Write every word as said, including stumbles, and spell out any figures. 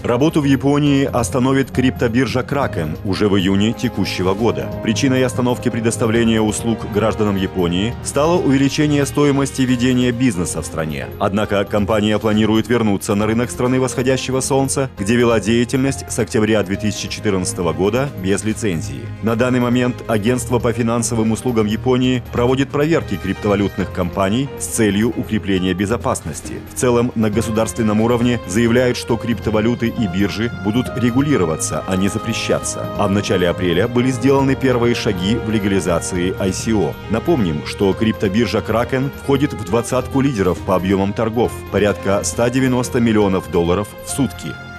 Работу в Японии остановит криптобиржа Kraken уже в июне текущего года. Причиной остановки предоставления услуг гражданам Японии стало увеличение стоимости ведения бизнеса в стране. Однако компания планирует вернуться на рынок страны восходящего солнца, где вела деятельность с октября две тысячи четырнадцатого года без лицензии. На данный момент Агентство по финансовым услугам Японии проводит проверки криптовалютных компаний с целью укрепления безопасности. В целом, на государственном уровне заявляют, что криптовалюты и биржи будут регулироваться, а не запрещаться. А в начале апреля были сделаны первые шаги в легализации ай си о. Напомним, что криптобиржа Kraken входит в двадцатку лидеров по объемам торгов, порядка ста девяноста миллионов долларов в сутки.